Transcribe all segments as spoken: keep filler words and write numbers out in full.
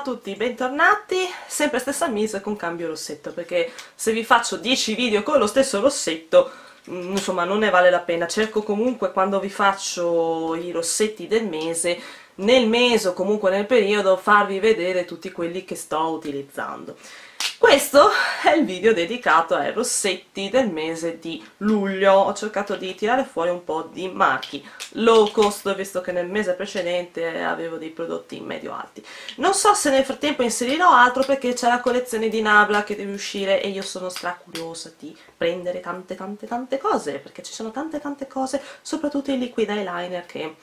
a tutti, bentornati, sempre stessa mise con cambio rossetto, perché se vi faccio dieci video con lo stesso rossetto, mh, insomma non ne vale la pena. Cerco comunque, quando vi faccio i rossetti del mese, nel mese o comunque nel periodo, farvi vedere tutti quelli che sto utilizzando. Questo è il video dedicato ai rossetti del mese di luglio. Ho cercato di tirare fuori un po' di marchi low cost, visto che nel mese precedente avevo dei prodotti medio alti. Non so se nel frattempo inserirò altro, perché c'è la collezione di Nabla che deve uscire e io sono stra curiosa di prendere tante tante tante cose, perché ci sono tante tante cose, soprattutto i liquid eyeliner che...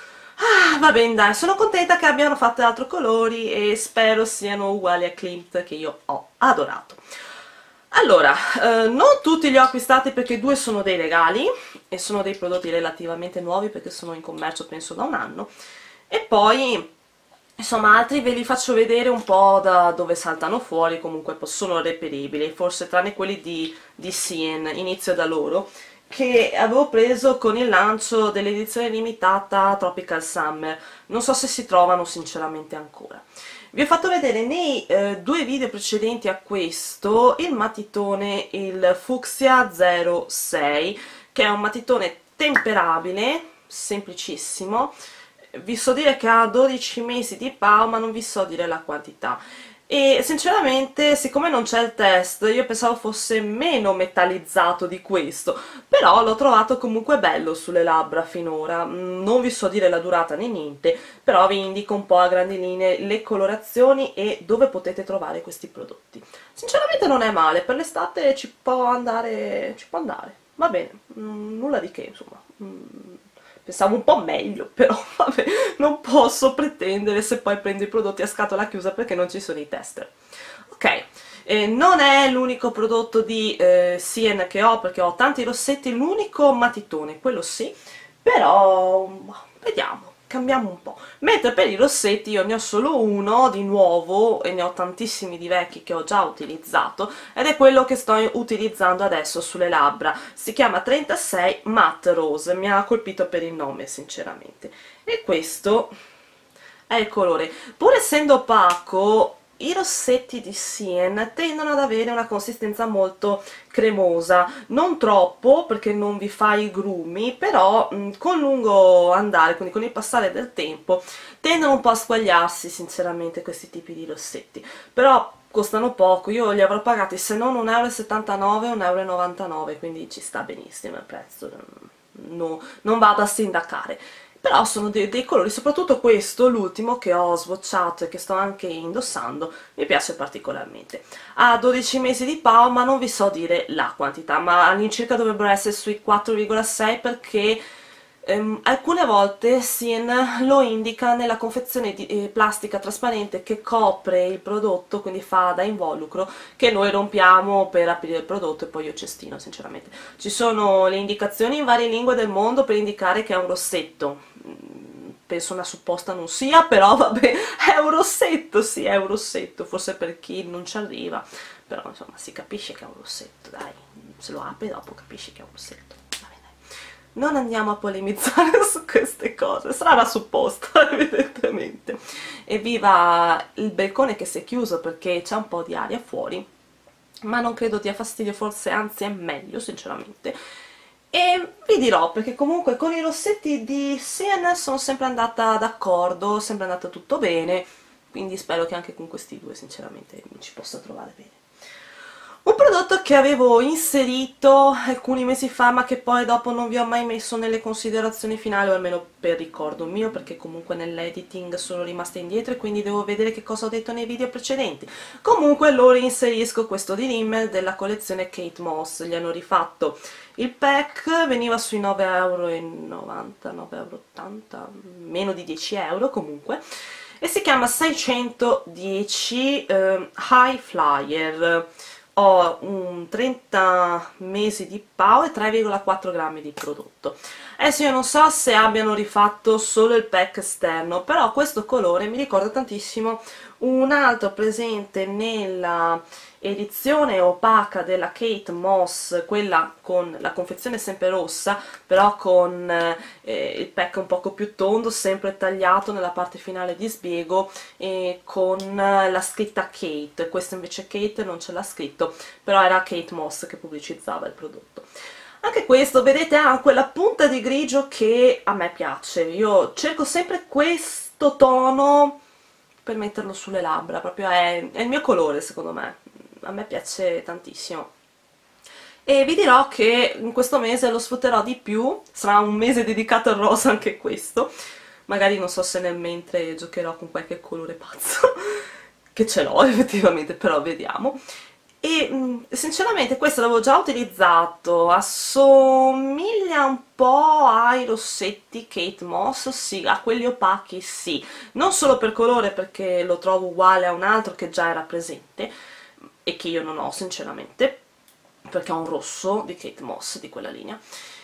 Ah, va bene, dai, sono contenta che abbiano fatto altri colori e spero siano uguali a Klimt, che io ho adorato. Allora, eh, non tutti li ho acquistati, perché due sono dei regali e sono dei prodotti relativamente nuovi, perché sono in commercio penso da un anno, e poi insomma altri ve li faccio vedere un po' da dove saltano fuori, comunque sono reperibili, forse tranne quelli di, di Sien, inizio da loro, che avevo preso con il lancio dell'edizione limitata Tropical Summer. Non so se si trovano sinceramente ancora. Vi ho fatto vedere nei eh, due video precedenti a questo il matitone, il Fucsia zero sei, che è un matitone temperabile, semplicissimo. Vi so dire che ha dodici mesi di P A U, ma non vi so dire la quantità. E sinceramente, siccome non c'è il test, io pensavo fosse meno metallizzato di questo, però l'ho trovato comunque bello sulle labbra finora. Non vi so dire la durata né niente, però vi indico un po' a grandi linee le colorazioni e dove potete trovare questi prodotti. Sinceramente non è male, per l'estate ci può andare, ci può andare, va bene, mm, nulla di che, insomma. Mm. Pensavo un po' meglio, però vabbè, non posso pretendere se poi prendo i prodotti a scatola chiusa, perché non ci sono i tester. Ok, eh, non è l'unico prodotto di eh, Sien che ho, perché ho tanti rossetti, l'unico matitone, quello sì, però vediamo, cambiamo un po'. Mentre per i rossetti io ne ho solo uno di nuovo e ne ho tantissimi di vecchi che ho già utilizzato, ed è quello che sto utilizzando adesso sulle labbra. Si chiama trentasei Matte Rose, mi ha colpito per il nome sinceramente, e questo è il colore. Pur essendo opaco, i rossetti di Sien tendono ad avere una consistenza molto cremosa, non troppo perché non vi fa i grumi, però mh, con lungo andare, quindi con il passare del tempo, tendono un po' a squagliarsi sinceramente questi tipi di rossetti, però costano poco. Io li avrò pagati se non un euro e settantanove, un euro e novantanove, quindi ci sta benissimo il prezzo, no, non vado a sindacare. Però sono dei, dei colori, soprattutto questo, l'ultimo che ho swatchato e che sto anche indossando, mi piace particolarmente. Ha dodici mesi di P A U, ma non vi so dire la quantità, ma all'incirca dovrebbero essere sui quattro virgola sei, perché ehm, alcune volte Sien lo indica nella confezione di eh, plastica trasparente che copre il prodotto, quindi fa da involucro, che noi rompiamo per aprire il prodotto e poi io cestino sinceramente. Ci sono le indicazioni in varie lingue del mondo per indicare che è un rossetto. Penso una supposta non sia, però vabbè, è un rossetto, sì, è un rossetto, forse per chi non ci arriva, però insomma si capisce che è un rossetto, dai, se lo apri dopo capisci che è un rossetto. Vabbè, dai. Non andiamo a polemizzare su queste cose, sarà una supposta evidentemente. Evviva il balcone che si è chiuso perché c'è un po' di aria fuori, ma non credo dia fastidio, forse anzi è meglio sinceramente. E vi dirò, perché comunque con i rossetti di Sien sono sempre andata d'accordo, sempre andata tutto bene, quindi spero che anche con questi due sinceramente mi ci possa trovare bene. Un prodotto che avevo inserito alcuni mesi fa, ma che poi dopo non vi ho mai messo nelle considerazioni finali, o almeno per ricordo mio, perché comunque nell'editing sono rimasta indietro e quindi devo vedere che cosa ho detto nei video precedenti. Comunque lo reinserisco, questo di Rimmel della collezione Kate Moss. Gli hanno rifatto il pack, veniva sui nove e novanta euro, nove e ottanta euro, meno di dieci euro comunque, e si chiama seicentodieci eh, High Flyer. Ho un trenta mesi di P A U e tre virgola quattro grammi di prodotto. Adesso io non so se abbiano rifatto solo il pack esterno, però questo colore mi ricorda tantissimo un altro presente nella edizione opaca della Kate Moss, quella con la confezione sempre rossa, però con eh, il pack un poco più tondo, sempre tagliato nella parte finale di sbiego e con eh, la scritta Kate. Questo invece Kate non ce l'ha scritto, però era Kate Moss che pubblicizzava il prodotto. Anche questo, vedete, ha quella punta di grigio che a me piace. Io cerco sempre questo tono per metterlo sulle labbra, proprio è, è il mio colore secondo me, a me piace tantissimo. E vi dirò che in questo mese lo sfrutterò di più, sarà un mese dedicato al rosa anche questo, magari non so se nel mentre giocherò con qualche colore pazzo, che ce l'ho effettivamente, però vediamo. E mh, sinceramente questo l'avevo già utilizzato, assomiglia un po' ai rossetti Kate Moss, sì, a quelli opachi sì, non solo per colore perché lo trovo uguale a un altro che già era presente e che io non ho sinceramente, perché ho un rosso di Kate Moss di quella linea,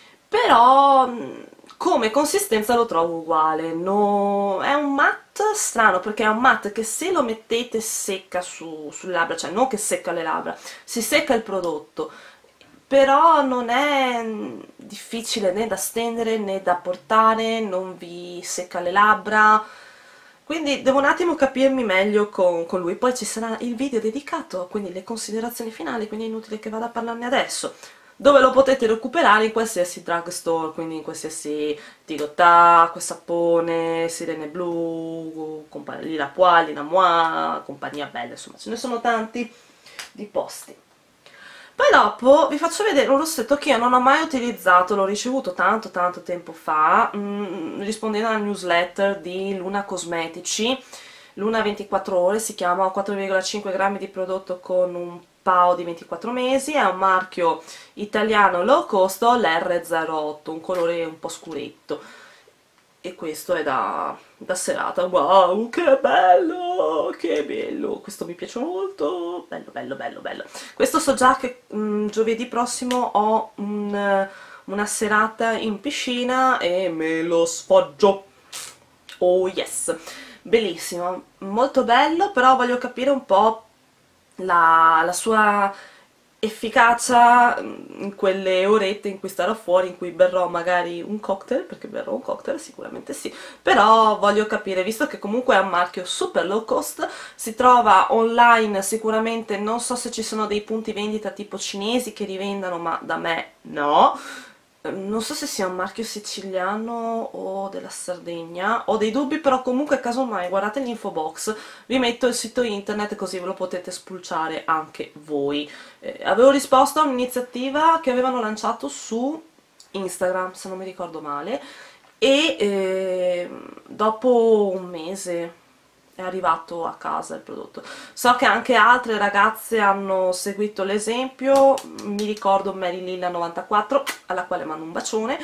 però mh, come consistenza lo trovo uguale. No, è un matte strano perché è un matte che se lo mettete secca su, sulle labbra, cioè non che secca le labbra, si secca il prodotto, però non è difficile né da stendere né da portare, non vi secca le labbra, quindi devo un attimo capirmi meglio con, con lui. Poi ci sarà il video dedicato, quindi le considerazioni finali, quindi è inutile che vada a parlarne adesso, dove lo potete recuperare in qualsiasi drugstore, quindi in qualsiasi Tigotà, Acqua e Sapone, Sirene Blu, Lila Pois, Lina Moi, Compagnia Bella, insomma ce ne sono tanti di posti. Poi dopo vi faccio vedere un rossetto che io non ho mai utilizzato, l'ho ricevuto tanto tanto tempo fa, mh, rispondendo alla newsletter di Luna Cosmetici, Luna ventiquattro ore, si chiama, quattro virgola cinque grammi di prodotto con un P A O di ventiquattro mesi, è un marchio italiano low cost, l'R zero otto, un colore un po' scuretto, e questo è da, da serata. Wow, che bello, che bello, questo mi piace molto, bello bello bello bello. Questo so già che mh, giovedì prossimo ho un, una serata in piscina e me lo sfoggio, oh yes, bellissimo, molto bello, però voglio capire un po' la, la sua efficacia in quelle orette in cui starò fuori, in cui berrò magari un cocktail, perché berrò un cocktail sicuramente sì, però voglio capire, visto che comunque è un marchio super low cost, si trova online sicuramente, non so se ci sono dei punti vendita tipo cinesi che rivendano, ma da me no. Non so se sia un marchio siciliano o della Sardegna, ho dei dubbi, però comunque casomai guardate l'info box, vi metto il sito internet così ve lo potete spulciare anche voi. Eh, avevo risposto a un'iniziativa che avevano lanciato su Instagram, se non mi ricordo male, e eh, dopo un mese è arrivato a casa il prodotto. So che anche altre ragazze hanno seguito l'esempio, mi ricordo Mary Lilla novantaquattro, alla quale mando un bacione,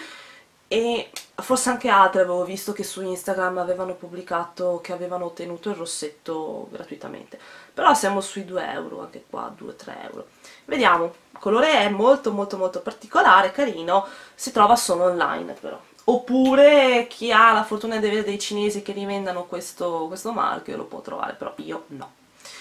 e forse anche altre avevo visto che su Instagram avevano pubblicato che avevano ottenuto il rossetto gratuitamente, però siamo sui due euro, anche qua due tre euro. Vediamo, il colore è molto molto molto particolare, carino, si trova solo online però. Oppure chi ha la fortuna di avere dei cinesi che rivendano questo, questo marchio lo può trovare, però io no.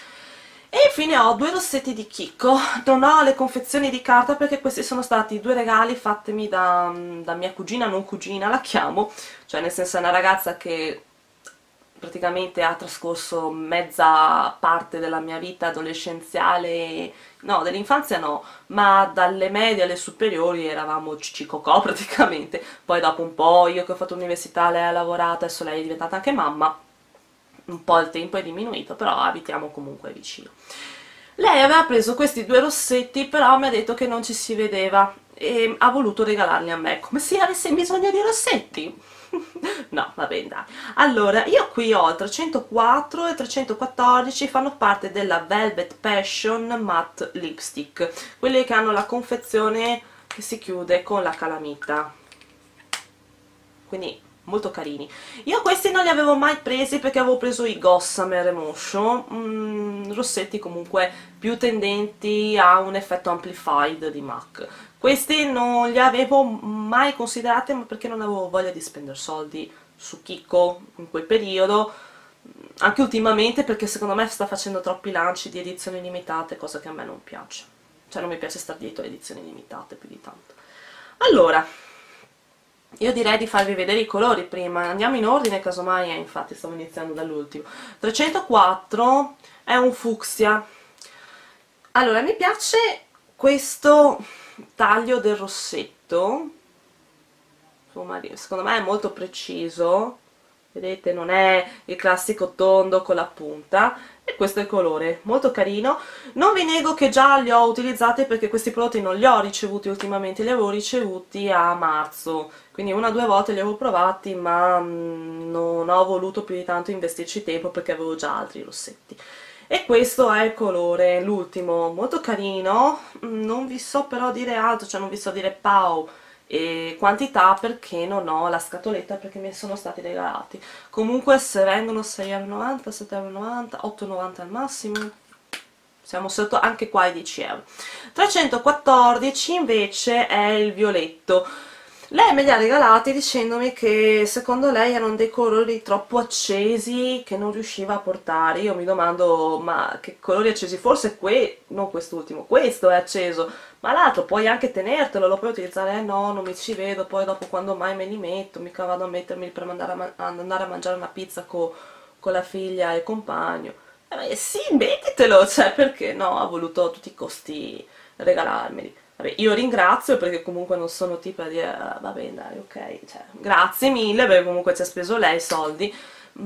E infine ho due rossetti di Kiko, non ho le confezioni di carta perché questi sono stati due regali fatemi da, da mia cugina, non cugina la chiamo, cioè nel senso è una ragazza che praticamente ha trascorso mezza parte della mia vita adolescenziale, no, dell'infanzia no, ma dalle medie alle superiori eravamo cicicocò praticamente, poi dopo un po' io che ho fatto l'università, lei ha lavorato, adesso lei è diventata anche mamma, un po' il tempo è diminuito, però abitiamo comunque vicino. Lei aveva preso questi due rossetti, però mi ha detto che non ci si vedeva e ha voluto regalarli a me, come se avessi bisogno di rossetti. No, va bene, dai. Allora, io qui ho il trecentoquattro e il trecentoquattordici, fanno parte della Velvet Passion Matte Lipstick, quelli che hanno la confezione che si chiude con la calamita, quindi molto carini. Io questi non li avevo mai presi perché avevo preso i Gossamer Emotion, mm, rossetti comunque più tendenti a un effetto amplified di MAC. Questi non li avevo mai considerati, ma perché non avevo voglia di spendere soldi su Kiko in quel periodo, anche ultimamente, perché secondo me sta facendo troppi lanci di edizioni limitate, cosa che a me non piace, cioè non mi piace stare dietro le edizioni limitate più di tanto. Allora, io direi di farvi vedere i colori prima, andiamo in ordine casomai, eh, infatti stavo iniziando dall'ultimo. Trecentoquattro è un fucsia. Allora, mi piace questo taglio del rossetto, insomma, secondo me è molto preciso, vedete, non è il classico tondo con la punta, e questo è il colore, molto carino. Non vi nego che già li ho utilizzati, perché questi prodotti non li ho ricevuti ultimamente, li avevo ricevuti a marzo, quindi una o due volte li avevo provati, ma mh, non ho voluto più di tanto investirci tempo perché avevo già altri rossetti. E questo è il colore, l'ultimo, molto carino, non vi so però dire altro, cioè non vi so dire pau e quantità perché non ho la scatoletta, perché mi sono stati regalati. Comunque se vengono sei e novanta, sette e novanta, otto e novanta al massimo, siamo sotto anche qua i dieci euro. trecentoquattordici invece è il violetto. Lei me li ha regalati dicendomi che secondo lei erano dei colori troppo accesi che non riusciva a portare. Io mi domando, ma che colori accesi? Forse que non quest'ultimo, questo è acceso, ma l'altro puoi anche tenertelo, lo puoi utilizzare. Eh no, non mi ci vedo, poi dopo quando mai me li metto, mica vado a mettermi per andare a, ma andare a mangiare una pizza co con la figlia e il compagno. Eh, sì, mettitelo, cioè perché no, ha voluto a tutti i costi regalarmeli. Vabbè, io ringrazio perché comunque non sono tipo a dire ah, vabbè dai, ok, cioè, grazie mille perché comunque ci ha speso lei soldi,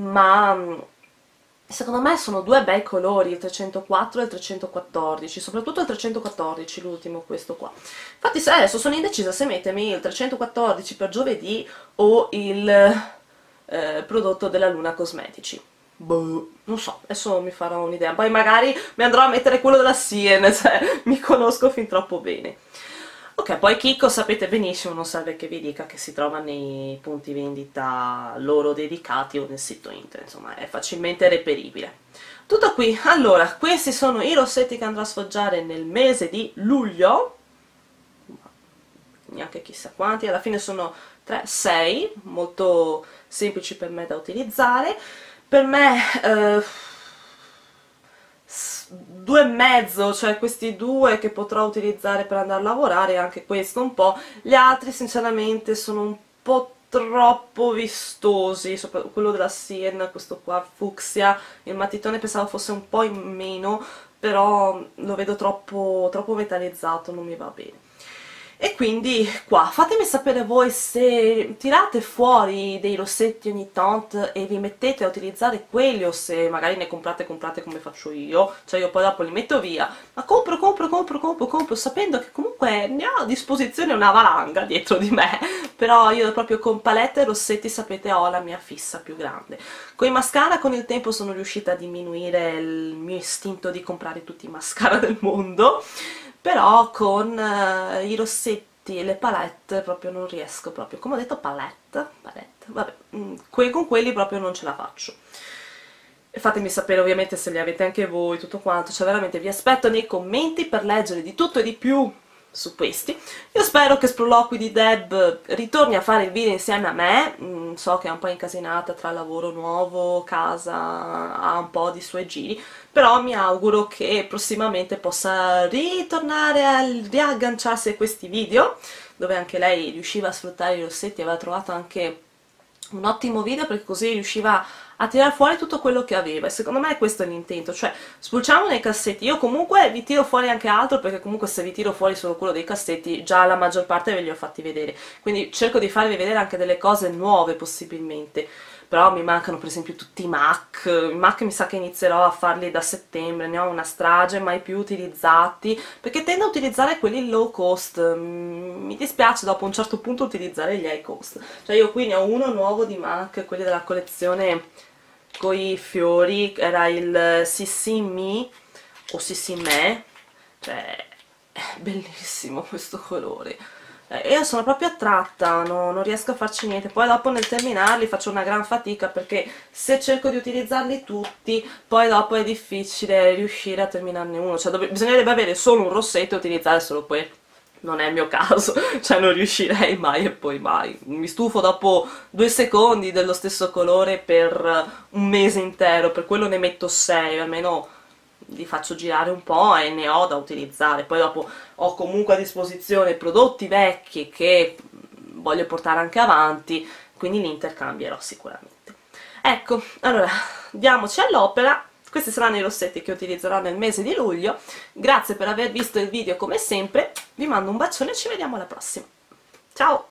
ma secondo me sono due bei colori, il trecentoquattro e il trecentoquattordici, soprattutto il trecentoquattordici, l'ultimo, questo qua. Infatti se adesso sono indecisa se mettermi il trecentoquattordici per giovedì o il eh, prodotto della Luna Cosmetici. Boh, non so, adesso mi farò un'idea, poi magari mi andrò a mettere quello della Sien, cioè mi conosco fin troppo bene. Ok, poi Kiko sapete benissimo, non serve che vi dica, che si trova nei punti vendita loro dedicati o nel sito internet, insomma è facilmente reperibile. Tutto qui. Allora, questi sono i rossetti che andrò a sfoggiare nel mese di luglio, neanche chissà quanti, alla fine sono tre, sei, molto semplici per me da utilizzare. Per me eh, due e mezzo, cioè questi due che potrò utilizzare per andare a lavorare, anche questo un po', gli altri sinceramente sono un po' troppo vistosi, soprattutto quello della Sien, questo qua fucsia, il matitone pensavo fosse un po' in meno, però lo vedo troppo, troppo metallizzato, non mi va bene. E quindi qua, fatemi sapere voi se tirate fuori dei rossetti ogni tanto e vi mettete a utilizzare quelli, o se magari ne comprate comprate come faccio io, cioè io poi dopo li metto via, ma compro, compro, compro, compro, compro, sapendo che comunque ne ho a disposizione una valanga dietro di me, però io proprio con palette e rossetti, sapete, ho la mia fissa più grande. Con i mascara con il tempo sono riuscita a diminuire il mio istinto di comprare tutti i mascara del mondo, però con uh, i rossetti e le palette proprio non riesco proprio, come ho detto palette, palette, vabbè, mm, que con quelli proprio non ce la faccio. E fatemi sapere ovviamente se li avete anche voi, tutto quanto, cioè veramente vi aspetto nei commenti per leggere di tutto e di più su questi. Io spero che Sproloqui di Deb ritorni a fare il video insieme a me, mm, so che è un po' incasinata tra lavoro nuovo, casa, ha un po' di suoi giri, però mi auguro che prossimamente possa ritornare a riagganciarsi a questi video, dove anche lei riusciva a sfruttare i rossetti, aveva trovato anche un ottimo video perché così riusciva a tirare fuori tutto quello che aveva, e secondo me questo è l'intento, cioè spulciamo nei cassetti. Io comunque vi tiro fuori anche altro, perché comunque se vi tiro fuori solo quello dei cassetti già la maggior parte ve li ho fatti vedere, quindi cerco di farvi vedere anche delle cose nuove possibilmente. Però mi mancano per esempio tutti i MAC, i MAC mi sa che inizierò a farli da settembre, ne ho una strage, mai più utilizzati, perché tendo a utilizzare quelli low cost, mi dispiace dopo un certo punto utilizzare gli high cost, cioè io qui ne ho uno nuovo di MAC, quelli della collezione coi fiori, era il Sissi Me, o Sissi Me, cioè è bellissimo questo colore. Eh, io sono proprio attratta, no, non riesco a farci niente, poi dopo nel terminarli faccio una gran fatica, perché se cerco di utilizzarli tutti, poi dopo è difficile riuscire a terminarne uno, cioè bisognerebbe avere solo un rossetto e utilizzare solo quello. non è il mio caso, cioè non riuscirei mai e poi mai. Mi stufo dopo due secondi dello stesso colore per un mese intero, per quello ne metto sei, almeno li faccio girare un po' e ne ho da utilizzare. Poi dopo ho comunque a disposizione prodotti vecchi che voglio portare anche avanti, quindi li intercambierò sicuramente. Ecco, allora, diamoci all'opera. Questi saranno i rossetti che utilizzerò nel mese di luglio. Grazie per aver visto il video come sempre, vi mando un bacione e ci vediamo alla prossima. Ciao!